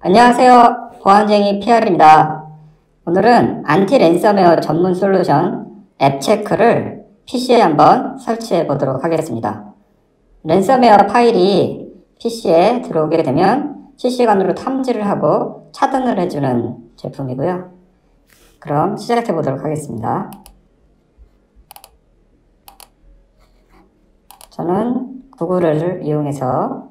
안녕하세요. 보안쟁이 PR입니다. 오늘은 안티 랜섬웨어 전문 솔루션 앱체크를 PC에 한번 설치해 보도록 하겠습니다. 랜섬웨어 파일이 PC에 들어오게 되면 실시간으로 탐지를 하고 차단을 해주는 제품이고요. 그럼 시작해 보도록 하겠습니다. 저는 구글을 이용해서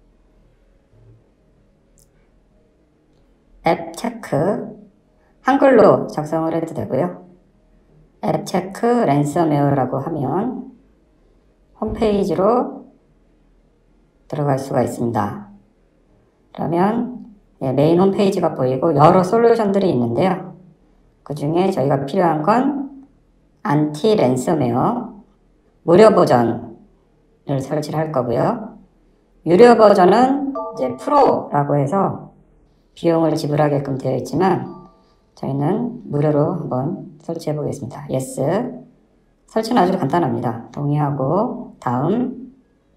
앱 체크 한글로 작성을 해도 되고요. 앱 체크 랜섬웨어라고 하면 홈페이지로 들어갈 수가 있습니다. 그러면 메인 홈페이지가 보이고 여러 솔루션들이 있는데요. 그 중에 저희가 필요한 건 안티 랜섬웨어 무료 버전을 설치를 할 거고요. 유료 버전은 이제 프로라고 해서 비용을 지불하게끔 되어 있지만 저희는 무료로 한번 설치해 보겠습니다. Yes. 설치는 아주 간단합니다. 동의하고 다음.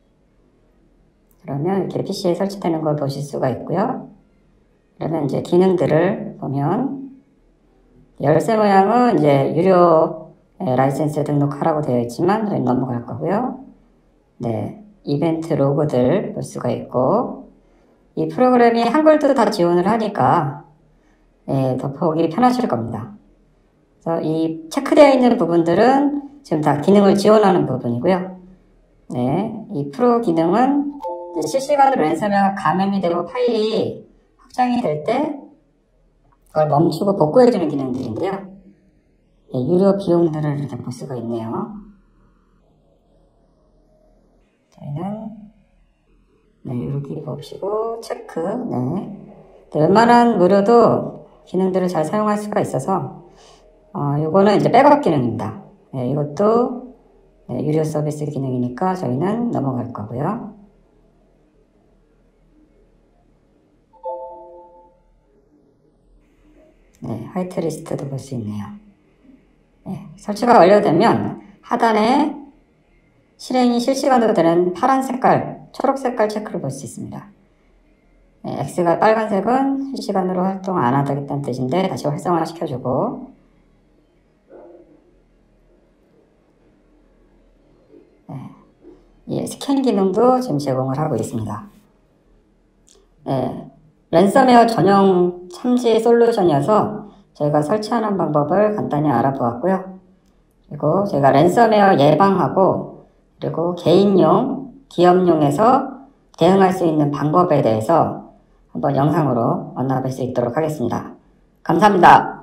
그러면 이렇게 PC에 설치되는 걸 보실 수가 있고요. 그러면 이제 기능들을 보면 열쇠 모양은 이제 유료 라이센스에 등록하라고 되어 있지만 저희는 넘어갈 거고요. 네, 이벤트 로고들 볼 수가 있고 이 프로그램이 한글도 다 지원을 하니까 더 보기 편하실 겁니다. 그래서 이 체크되어 있는 부분들은 지금 다 기능을 지원하는 부분이고요. 네, 이 프로 기능은 실시간으로 랜섬웨어가 감염이 되고 파일이 확장이 될 때 그걸 멈추고 복구해주는 기능들인데요. 네, 유료 비용들을 이렇게 볼 수가 있네요. 저희는 이렇게 봅시고 체크. 네, 웬만한 무료도 기능들을 잘 사용할 수가 있어서 요거는 이제 백업 기능입니다. 네, 이것도 유료 서비스 기능이니까 저희는 넘어갈 거고요. 네, 화이트리스트도 볼 수 있네요. 네, 설치가 완료되면 하단에 실행이 실시간으로 되는 파란 색깔, 초록 색깔 체크를 볼 수 있습니다. 네, X가 빨간색은 실시간으로 활동 안 하겠다는 뜻인데 다시 활성화 시켜주고 네, 스캔 기능도 지금 제공을 하고 있습니다. 네, 랜섬웨어 전용 참지 솔루션이어서 저희가 설치하는 방법을 간단히 알아보았고요. 그리고 저희가 랜섬웨어 예방하고 그리고 개인용, 기업용에서 대응할 수 있는 방법에 대해서 한번 영상으로 만나뵐 수 있도록 하겠습니다. 감사합니다.